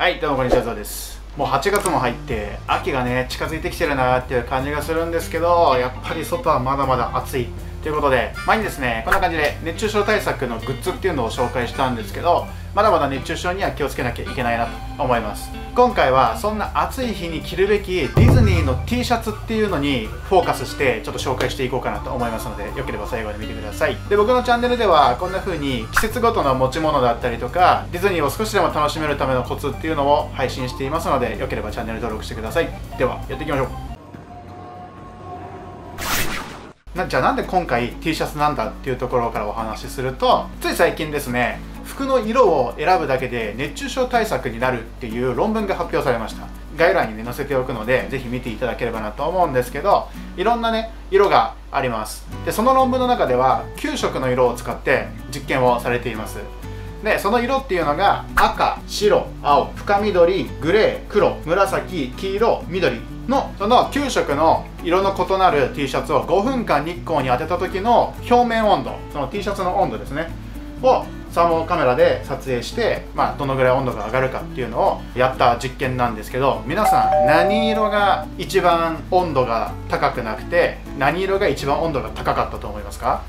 はい、どうもこんにちは、ゾウです。もう8月も入って秋がね近づいてきてるなっていう感じがするんですけど、やっぱり外はまだまだ暑いということで、前にですねこんな感じで熱中症対策のグッズっていうのを紹介したんですけど、まだまだ熱中症には気をつけなきゃいけないなと思います。今回はそんな暑い日に着るべきディズニーの T シャツっていうのにフォーカスしてちょっと紹介していこうかなと思いますので、よければ最後まで見てください。で、僕のチャンネルではこんな風に季節ごとの持ち物だったりとかディズニーを少しでも楽しめるためのコツっていうのを配信していますので、よければチャンネル登録してください。ではやっていきましょう。じゃあなんで今回 T シャツなんだっていうところからお話しすると、つい最近ですね、服の色を選ぶだけで熱中症対策になるっていう論文が発表されました。概要欄にね載せておくので、ぜひ見ていただければなと思うんですけど、いろんなね色があります。で、その論文の中では9色の色を使って実験をされています。で、その色っていうのが赤、白、青、深緑、グレー、黒、紫、黄色、緑のその9色の色の異なる T シャツを5分間日光に当てた時の表面温度、その T シャツの温度ですねをサーモカメラで撮影して、どのぐらい温度が上がるかっていうのをやった実験なんですけど、皆さん何色が一番温度が高くなくて何色が一番温度が高かったと思いますか？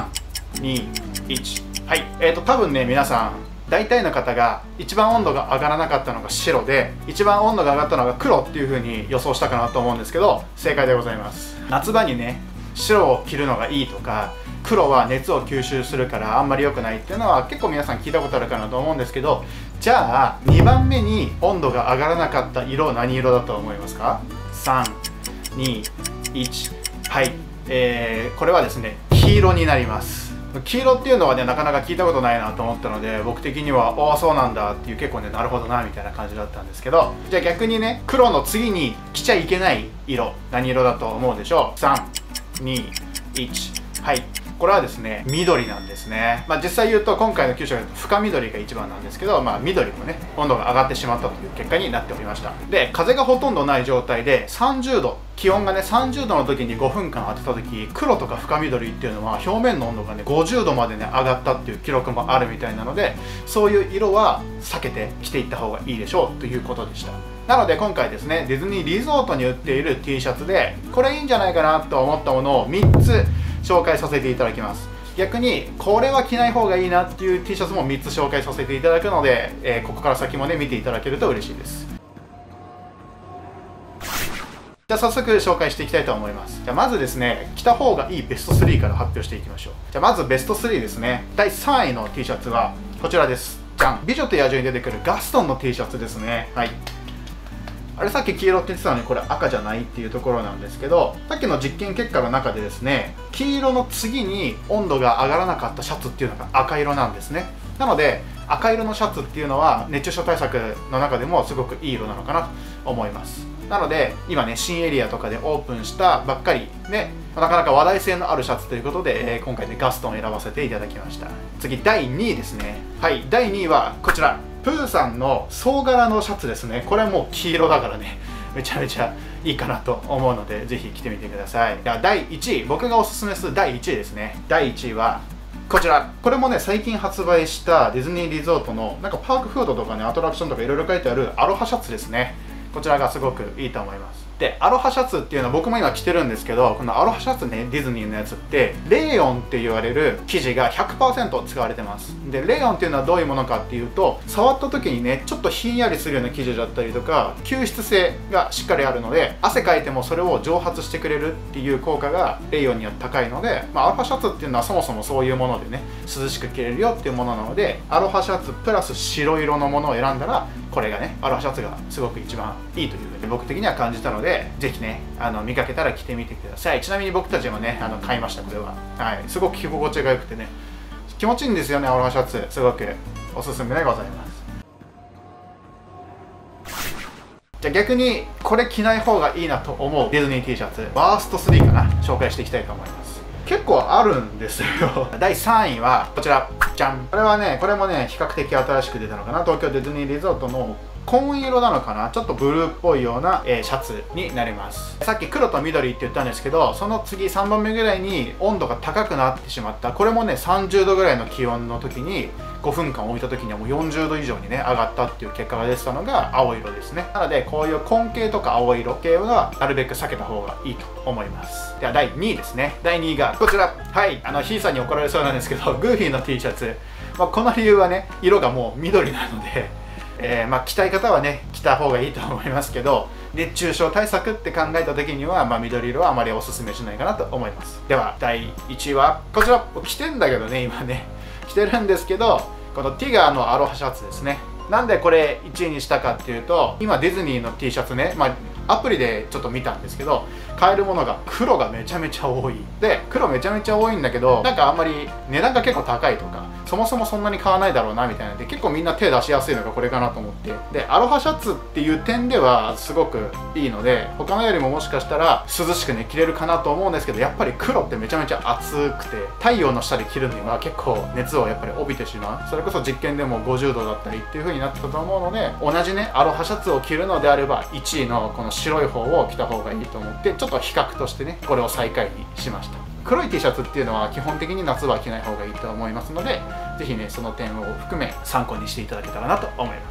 3、2、1。はい、多分ね皆さん大体の方が一番温度が上がらなかったのが白で、一番温度が上がったのが黒っていう風に予想したかなと思うんですけど、正解でございます。夏場にね白を着るのがいいとか、黒は熱を吸収するからあんまり良くないっていうのは結構皆さん聞いたことあるかなと思うんですけど、じゃあ2番目に温度が上がらなかった色、何色だと思いますか？ 3、2、1。はい、これはですね黄色になります。黄色っていうのはねなかなか聞いたことないなと思ったので、僕的にはああそうなんだっていう、結構ねなるほどなみたいな感じだったんですけど、じゃあ逆にね黒の次に着ちゃいけない色、何色だと思うでしょう？ 3、2、1。はい、これはですね緑なんですね。実際言うと今回の9色だと深緑が一番なんですけど、緑もね温度が上がってしまったという結果になっておりました。で、風がほとんどない状態で30度、気温がね30度の時に5分間当てた時、黒とか深緑っていうのは表面の温度がね50度までね上がったっていう記録もあるみたいなので、そういう色は避けて着ていった方がいいでしょうということでした。なので今回ですねディズニーリゾートに売っている T シャツでこれいいんじゃないかなと思ったものを3つ紹介させていただきます。逆にこれは着ない方がいいなっていう T シャツも3つ紹介させていただくので、ここから先もね見ていただけると嬉しいです。じゃあ早速紹介していきたいと思います。じゃあまずですね着た方がいいベスト3から発表していきましょう。じゃあまずベスト3ですね。第3位の T シャツはこちらです。じゃん、美女と野獣に出てくるガストンの T シャツですね。はい、あれさっき黄色って言ってたのにこれ赤じゃないっていうところなんですけど、さっきの実験結果の中でですね黄色の次に温度が上がらなかったシャツっていうのが赤色なんですね。なので赤色のシャツっていうのは熱中症対策の中でもすごくいい色なのかなと思います。なので今ね新エリアとかでオープンしたばっかりね、なかなか話題性のあるシャツということで、今回でガストンを選ばせていただきました。次第2位ですね。はい、第2位はこちらプーさんの総柄のシャツですね。これはもう黄色だからねめちゃめちゃいいかなと思うので、ぜひ着てみてください。では第1位、僕がおすすめする第1位ですね。第1位はこちら。これもね最近発売したディズニーリゾートのなんかパークフードとかねアトラクションとかいろいろ書いてあるアロハシャツですね。こちらがすごくいいと思います。で、アロハシャツっていうのは僕も今着てるんですけど、このアロハシャツねディズニーのやつってレーヨンって言われる生地が 100% 使われてます。で、レーヨンっていうのはどういうものかっていうと、触った時にねちょっとひんやりするような生地だったりとか吸湿性がしっかりあるので、汗かいてもそれを蒸発してくれるっていう効果がレーヨンには高いので、アロハシャツっていうのはそもそもそういうものでね涼しく着れるよっていうものなので、アロハシャツプラス白色のものを選んだらこれがねアロハシャツがすごく一番いいというふうに僕的には感じたので、ぜひね見かけたら着てみてください。ちなみに僕たちもね買いました。これは、はい、すごく着心地が良くてね気持ちいいんですよね。アロハシャツすごくおすすめでございます。じゃあ逆にこれ着ない方がいいなと思うディズニー T シャツワースト3かな、紹介していきたいと思います。結構あるんですよ第3位はこちら、じゃん。これもね比較的新しく出たのかな。東京ディズニーリゾートの紺色なのかな、ちょっとブルーっぽいような、シャツになります。さっき黒と緑って言ったんですけど、その次3番目ぐらいに温度が高くなってしまった、これもね30度ぐらいの気温の時に5分間置いた時にはもう40度以上にね上がったっていう結果が出てたのが青色ですね。なのでこういう紺系とか青色系はなるべく避けた方がいいと思います。では第2位ですね。第2位がこちら。はい、ヒーさんに怒られそうなんですけど、グーフィーの T シャツ、この理由はね色がもう緑なので着たい方はね着た方がいいと思いますけど、熱中症対策って考えた時には、緑色はあまりおすすめしないかなと思います。では第1位はこちら。着てんだけどね、今ね着てるんですけど、このティガーのアロハシャツですね。なんでこれ1位にしたかっていうと、今ディズニーの T シャツね、アプリでちょっと見たんですけど、買えるものが黒がめちゃめちゃ多い。で黒めちゃめちゃ多いんだけど、なんかあんまり値段が結構高いとか、そもそもそんなに買わないだろうなみたいなので、結構みんな手出しやすいのがこれかなと思って、でアロハシャツっていう点ではすごくいいので、他のよりももしかしたら涼しくね着れるかなと思うんですけど、やっぱり黒ってめちゃめちゃ暑くて、太陽の下で着るには結構熱をやっぱり帯びてしまう。それこそ実験でも50度だったりっていう風になってたと思うので、同じねアロハシャツを着るのであれば1位のこの白い方を着た方がいいと思って、ちょっと比較としてねこれを最下位にしました。黒い T シャツっていうのは基本的に夏は着ない方がいいと思いますので、ぜひねその点を含め参考にしていただけたらなと思います。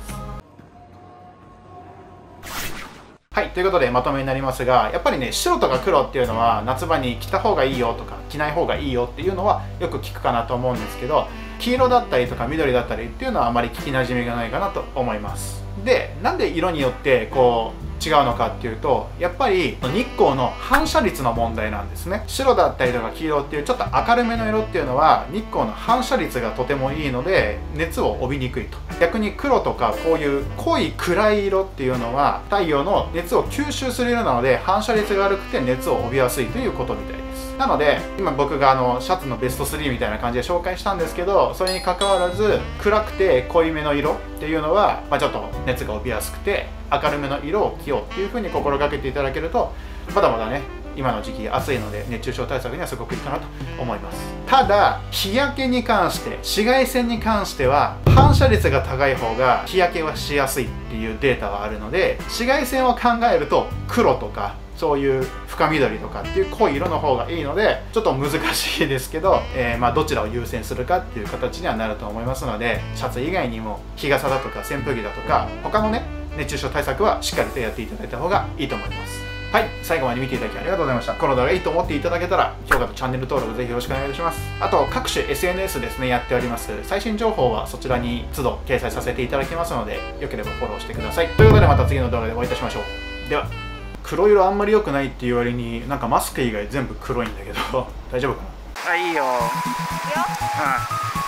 はい、ということでまとめになりますが、やっぱりね白とか黒っていうのは夏場に着た方がいいよとか着ない方がいいよっていうのはよく聞くかなと思うんですけど、黄色だったりとか緑だったりっていうのはあまり聞きなじみがないかなと思います。でなんで色によってこう違うのかっていうと、やっぱり日光の反射率の問題なんですね。白だったりとか黄色っていうちょっと明るめの色っていうのは日光の反射率がとてもいいので熱を帯びにくいと。逆に黒とかこういう濃い暗い色っていうのは太陽の熱を吸収する色なので反射率が悪くて熱を帯びやすいということみたいです。なので今僕がシャツのベスト3みたいな感じで紹介したんですけど、それにかかわらず暗くて濃いめの色っていうのは、ちょっと熱が帯びやすくて明るめの色を着ようっていう風に心がけていただけると、まだまだね今の時期暑いので熱中症対策にはすごくいいかなと思います。ただ日焼けに関して、紫外線に関しては反射率が高い方が日焼けはしやすいっていうデータはあるので、紫外線を考えると黒とかそういう深緑とかっていう濃い色の方がいいので、ちょっと難しいですけど、どちらを優先するかっていう形にはなると思いますので、シャツ以外にも日傘だとか扇風機だとか他のね熱中症対策はしっかりとやっていただいた方がいいと思います。はい、最後まで見ていただきありがとうございました。この動画いいと思っていただけたら評価とチャンネル登録ぜひよろしくお願いいたします。あと各種 SNS ですねやっております。最新情報はそちらに都度掲載させていただきますので、よければフォローしてください。ということでまた次の動画でお会いいたしましょう。では。黒色あんまり良くないっていう割になんかマスク以外全部黒いんだけど大丈夫かな。あ、いいよ。いいよ。